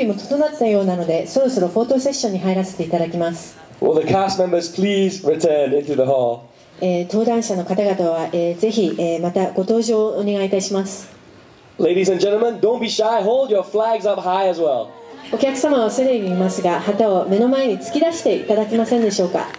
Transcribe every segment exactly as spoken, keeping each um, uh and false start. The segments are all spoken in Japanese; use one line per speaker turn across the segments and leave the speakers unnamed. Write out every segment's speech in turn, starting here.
備も整ったようなので、そろそろフォトセッションに入らせていただきます。
Will the cast members please return into the hall?
えー、登壇者の方々は、えー、ぜひ、えー、またご登場をお願いいたします。
Ladies and gentlemen, don't be shy. Hold your flags up high as well.
お客様は恐れ入りますが、旗を目の前に突き出していただけませんでしょうか。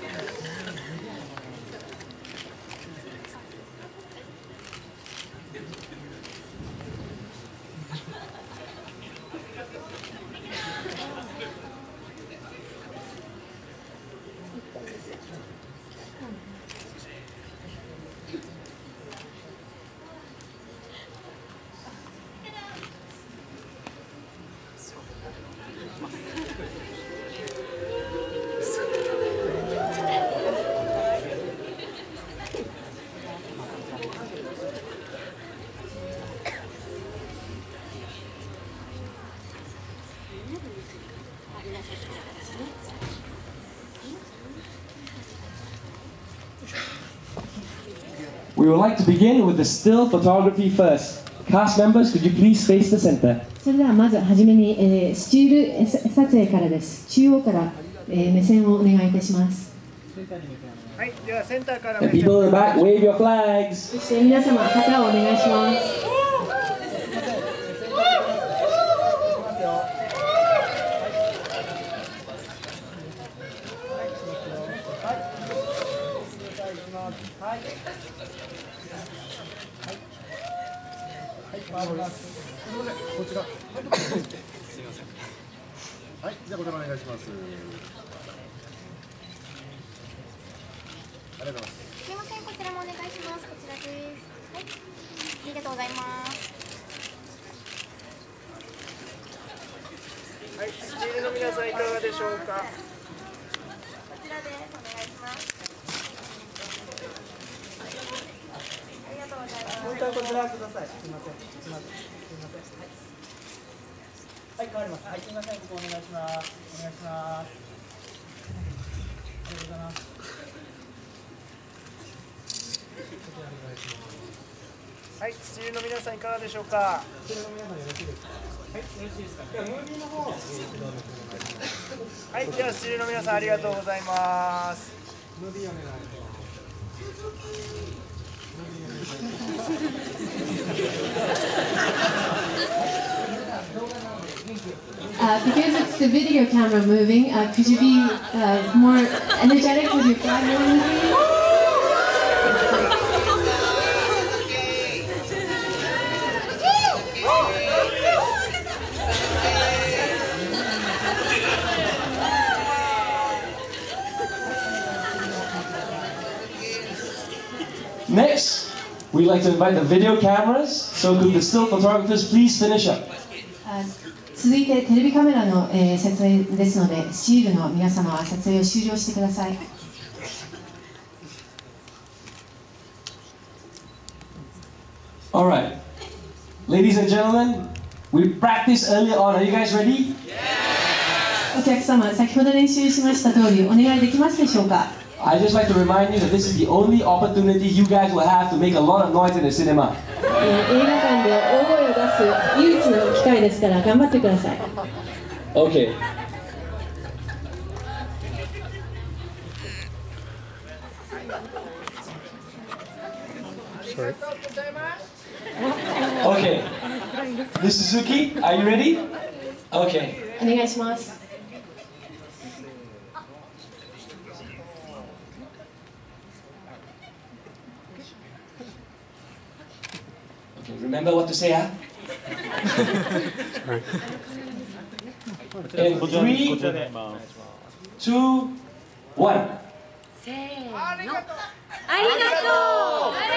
We would like to begin with the still photography first. Cast members, could you please face the center?
それではまずはじめに、えー、スチール撮影からです。中央から、えー、目線をお願いいたします。
はい、ではセンターから
The people in the back, wave your flags.
そして皆様、旗をお願いします。
こちら。はい、じゃあこちらお願いします。ありがとうございます。
すみません、こちらもお願いします。こちらです。はい、ありがとうございます。
はい、スチールの皆さんいかがでしょうか。
こちらです。お願いします。ありがとうございます。
もう一回こちらください。すみません。すみません。すみません。はい。はい、変わります。はい、すみません。ここお願いします。お願いします。ありがとうございます。
はい、スチールの皆さんいかがでしょうか。
スチールの皆さんよろしいですか。はい、よろしいですか。ではムービーの方、一度お願いします。
はい、ではスチールの皆さんありがとうございます。
ムービーお願いします。
Uh, because it's the video camera moving, uh, could you be uh, more energetic with your flag moving, please?
Next, we'd like to invite the video cameras. So could the still photographers please finish up?
Uh, 続いてテレビカメラの、えー、撮影ですので、スチールの皆様は撮影を終了してください。
All right, ladies and gentlemen, we practiced earlier on. Are you guys ready?
お客様、先ほど練習しました通りお願いできますでしょうか。
I'd just like to remind you that this is the only opportunity you guys will have to make a lot of noise in the cinema.
えー、映画館で大声を出す唯一の機会ですから頑張ってください。
Okay.
Sorry.
Okay. Miss Suzuki, are you ready? Okay.
お願いします。
Remember what to say, huh? In three, two, one.
せーの。ありがとう。ありがとう。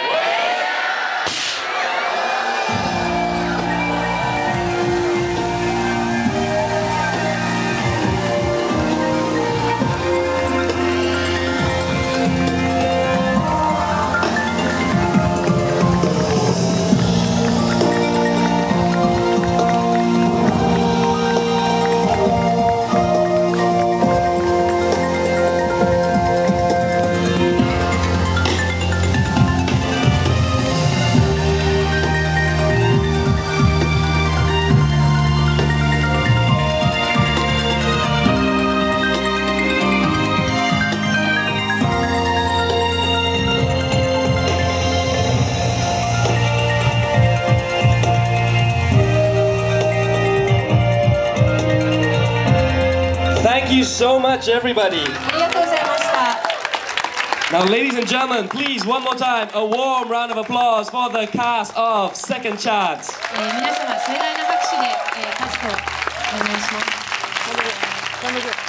Thank you so much, everybody.
ありがとうございました。
Now, ladies and gentlemen, please, one more time, a warm round of applause for the cast of Second Chance.
えー皆様盛大な拍手で、えー、キャストをお願いします。